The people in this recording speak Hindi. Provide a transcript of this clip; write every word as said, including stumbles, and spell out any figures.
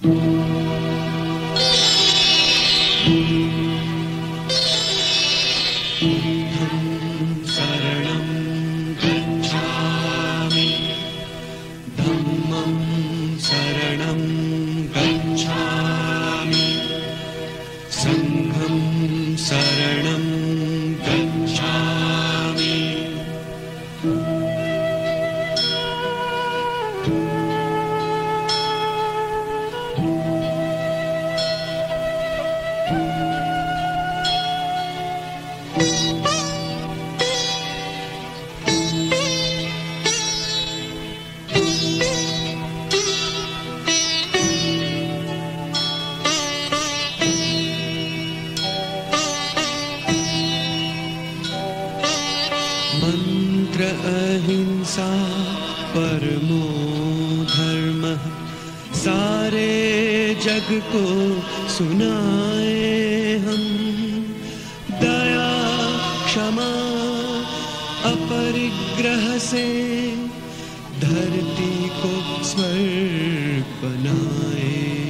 शरणं गच्छामि धम्मं शरणं गच्छामि संघं शरणं गच्छामि। मंत्र अहिंसा परमो धर्मः सारे जग को सुनाए हम। दया क्षमा अपरिग्रह से धरती को स्वर्ग बनाए।